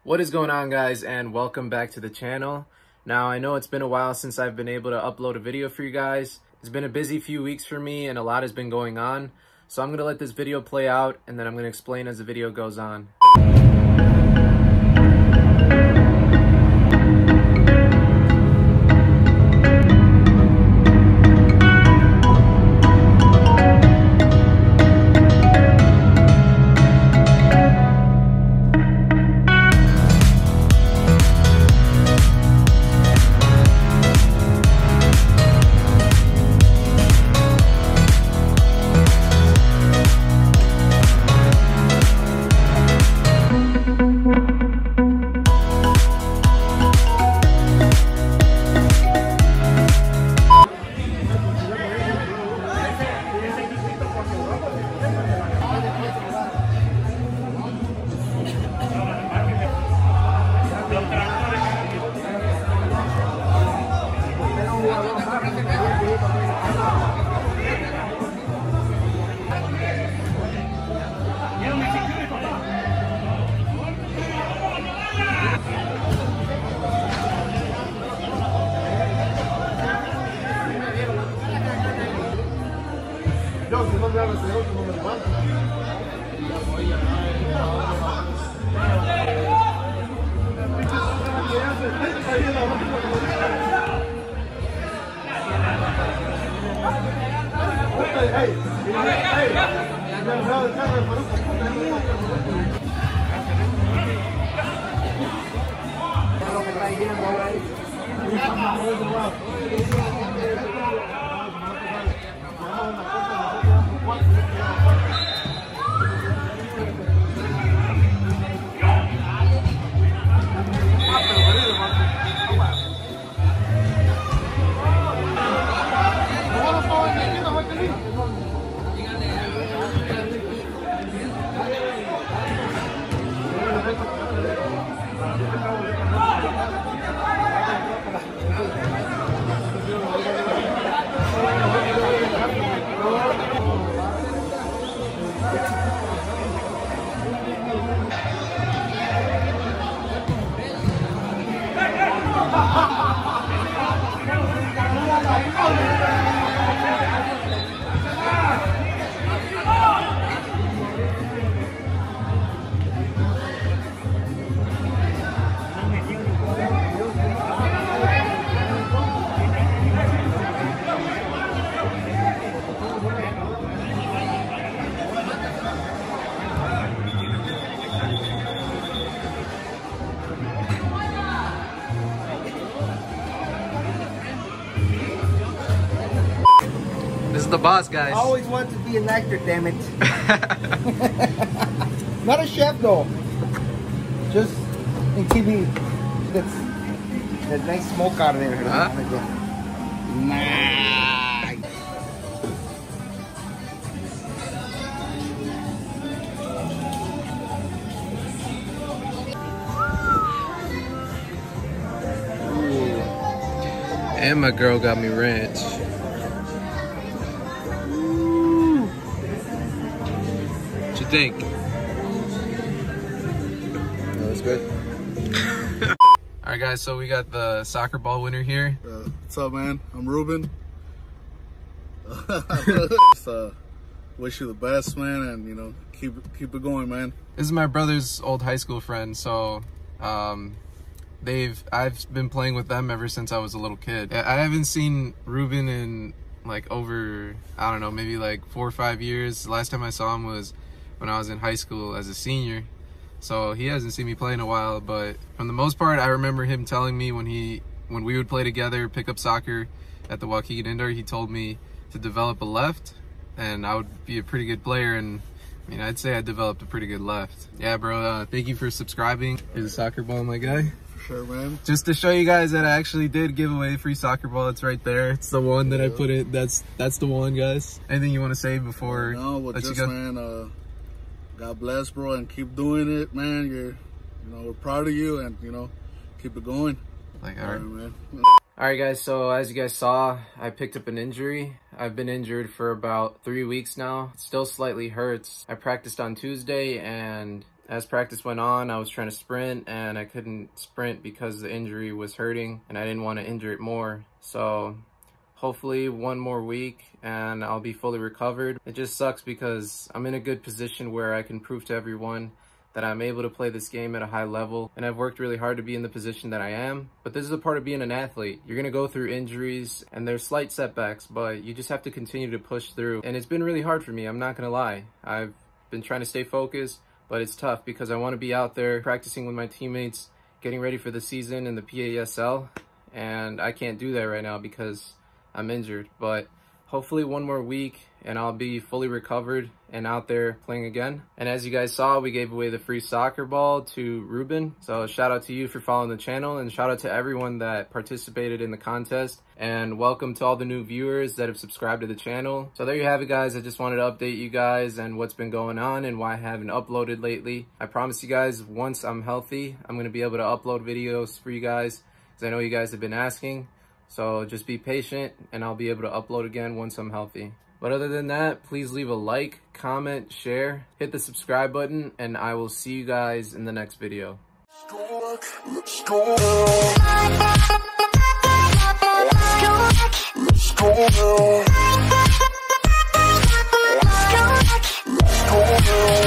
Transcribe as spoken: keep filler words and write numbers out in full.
What is going on, guys, and welcome back to the channel. Now, I know it's been a while since I've been able to upload a video for you guys. It's been a busy few weeks for me and a lot has been going on. So I'm going to let this video play out and then I'm going to explain as the video goes on. This is the boss, guys. I always wanted to be an actor, damn it. Not a chef, though. Just in T V. That's that nice smoke out of there. Huh? Nice. And my girl got me ranch. What you think? That was good. All right, guys, so we got the soccer ball winner here. Uh, what's up, man? I'm Ruben. Just, uh, wish you the best, man, and you know, keep keep it going, man. This is my brother's old high school friend, so um, they've I've been playing with them ever since I was a little kid. I haven't seen Ruben in like over, I don't know, maybe like four or five years. The last time I saw him was when I was in high school as a senior. So he hasn't seen me play in a while, but for the most part, I remember him telling me when he when we would play together, pick up soccer at the Waukegan Indoor, he told me to develop a left and I would be a pretty good player, and I mean, I'd say I developed a pretty good left. Yeah, bro, uh, thank you for subscribing. Here's a soccer ball, my guy. For sure, man. Just to show you guys that I actually did give away a free soccer ball. It's right there. It's the one that yeah. I put in. That's that's the one, guys. Anything you want to say before? No, but just, man, uh, God bless, bro, and keep doing it, man. You're, you know, we're proud of you, and you know, keep it going. Like, all right, man. All right, guys, so as you guys saw, I picked up an injury. I've been injured for about three weeks now. It still slightly hurts. I practiced on Tuesday and As practice went on, I was trying to sprint and I couldn't sprint because the injury was hurting and I didn't want to injure it more. So hopefully one more week and I'll be fully recovered. It just sucks because I'm in a good position where I can prove to everyone that I'm able to play this game at a high level, and I've worked really hard to be in the position that I am. But this is a part of being an athlete. You're gonna go through injuries and there's slight setbacks, but you just have to continue to push through. And it's been really hard for me, I'm not gonna lie. I've been trying to stay focused, but it's tough because I wanna be out there practicing with my teammates, getting ready for the season in the P A S L, and I can't do that right now because I'm injured. But hopefully one more week and I'll be fully recovered and out there playing again. And as you guys saw, we gave away the free soccer ball to Ruben. So shout out to you for following the channel, and shout out to everyone that participated in the contest. And welcome to all the new viewers that have subscribed to the channel. So there you have it, guys. I just wanted to update you guys and what's been going on and why I haven't uploaded lately. I promise you guys, once I'm healthy, I'm gonna be able to upload videos for you guys, because I know you guys have been asking. So just be patient and I'll be able to upload again once I'm healthy. But other than that, please leave a like, comment, share, hit the subscribe button, and I will see you guys in the next video. Let's go. Let's go. Let's go. Let's go.